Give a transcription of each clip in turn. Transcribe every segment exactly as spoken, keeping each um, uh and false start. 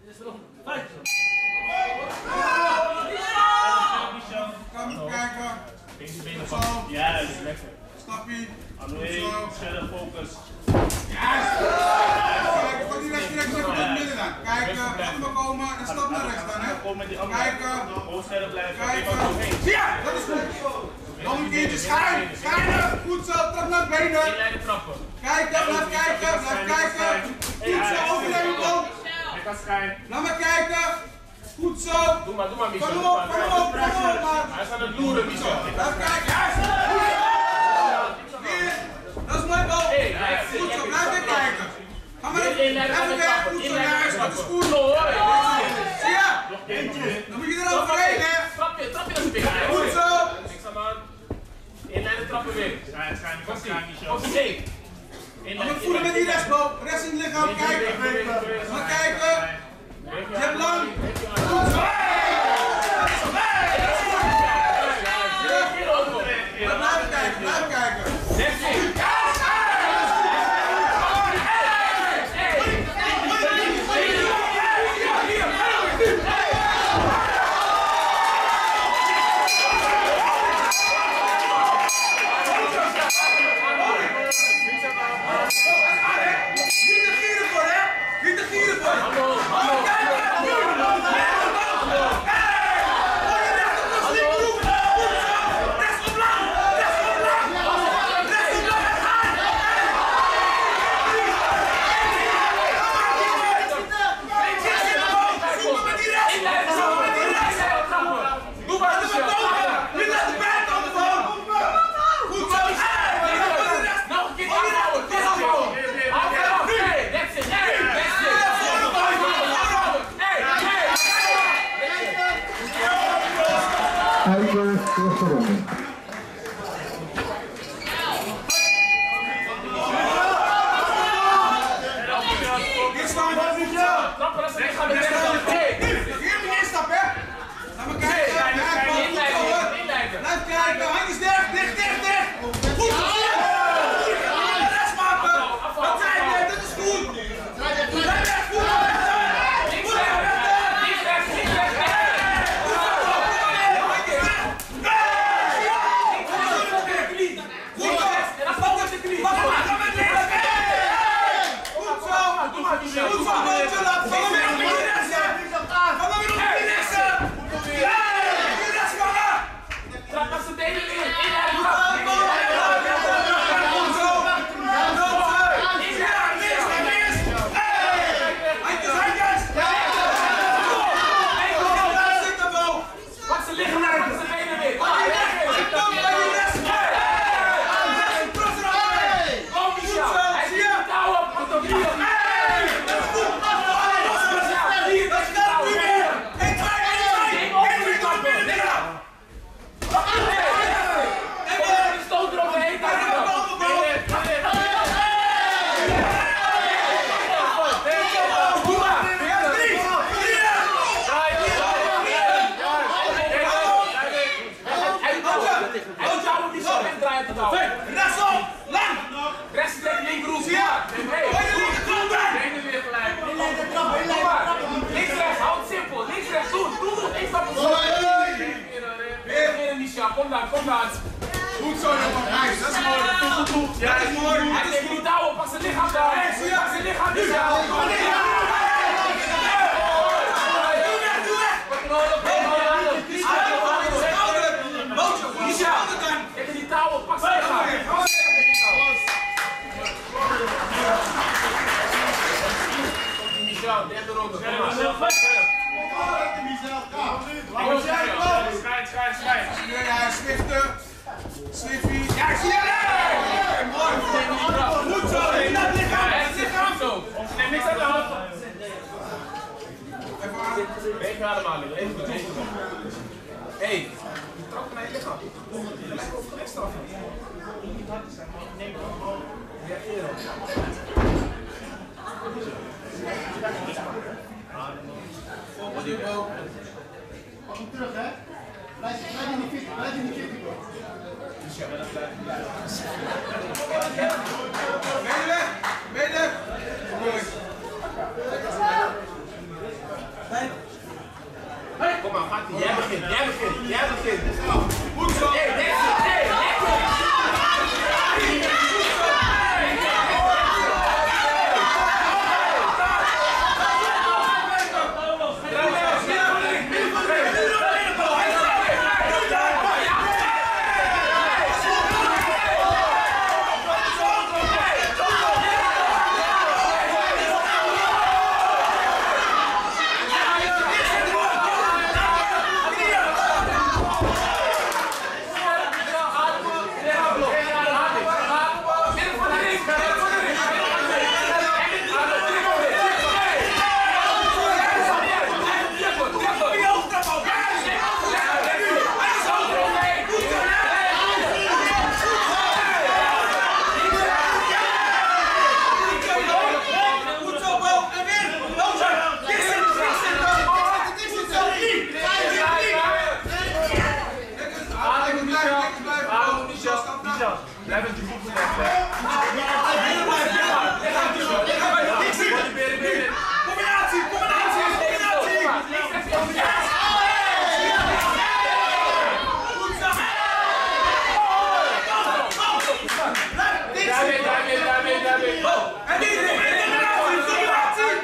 Kom even kijken. Zo. Juist, lekker. Stappie. Alleen, scherp focus. Juist. Kijk, pak die rechts direct even tot midden dan. Kijken, even komen en stap naar rechts dan, hè. Kijken. Gewoon scherp blijven. Kijken. Zie je? Dat is goed. Nog een keertje schuin. Schuin. Goed zo, trap naar benen. Inleiden trappen. Kijken, blijf kijken, blijf kijken. Goed zo, overnemen ook. Hij kan schijn. Laat maar kijken. Goed zo. Doe maar, doe maar, Michel. Kom op, kom op, kom op, man. Hij is aan het loeren, Michel. Blijf kijken. Weer. Dat is mooi, bal. Goed zo, blijf weer kijken. Ga maar even, even weg. Goed zo, juist. Dat is goed. Zie je? Dan moet je er overheen, hè. Trap je, trap je dat weer. Goed zo. Niks aan de hand. Inleiden trappen weer. Schijn, schijn, Komt schijn, ie. Michel. Komt ie. Dan moet voelen met die rechtsbal. Rechts in het lichaam, kijken. Maar kijken. Je hebt lang. Goed zo. Blijf kijken, blijf kijken. Eiger eerste ronde. Hier staan we, Michel. Trappen, dat is echt aan de Hier moet je instappen, hè. Laat me kijken. Blijf kijken. Handjes dicht, dicht, dicht, dicht. Goed zo. Rest maken. Dat zijn we. Dit is goed. Blijf weg, goed. Goed weg, Links rechts, links rechts. Goed van boven, laat vallen weer op die rechts, hè! Vallen weer op die rechts, hè! Die rechts vangen! Trap als de benen weer. Goed zo! Links, links, links! Handjes, handjes! Blijf zitten, Bo! Pak ze liggen, pak ze benen weer. Kom bij die rechts! Kom, Michel. Hij is niet touw op. Komt op hier. Rechtsom! Lang! Rechts, links, links, roep. Zie je? Hoi, je linker trap weg! Benen weer gelijk. Doe maar. Links, rechts, houd het simpel. Links, rechts, doe, doe, doe. Eén stap op. Weer, weer, Michel. Kom dan, kom dan. Goed zo, jongen. Nice, dat is mooi. Goed, goed, goed. Ja, dat is mooi. Hij neemt niet touw op. Pas zijn lichaam daar. Pas zijn lichaam, Michel. Doe weg, doe weg! Michel, ik heb die touw op. Pas zijn lichaam. Michel, derde ronde. Schijn, schijn, schijn. Ja, sniften. Sniffie. Ja, zie je? Mooi. Goed zo. In dat lichaam. Het lichaam zo. Neem niks aan de hand. Even aan. Even ademhalen. Even goed. Even goed. Hé. Trap naar je lichaam. Lijkt op het extra. Niet hard zijn, maar neem het gewoon. Reageren. Pak hem terug, hè? Blijf, blijf in die fit, blijf in die fit. Benen weg! Benen! Mooi. Jij begint. Goed zo. Hey, Dexter, hey, Dexter. Blijf met je voet gelegd, hè. Combinatie, combinatie, combinatie. Goed zo. Daarmee, daarmee, daarmee, daarmee. En die combinatie, combinatie.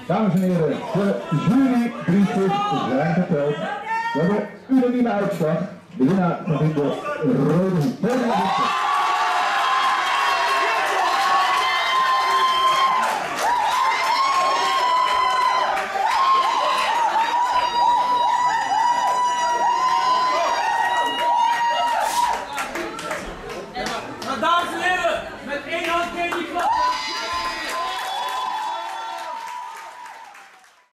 Dames en heren, de jurybriefjes zijn geteld. We hebben unanieme uitslag. De winnaar van dit de rode.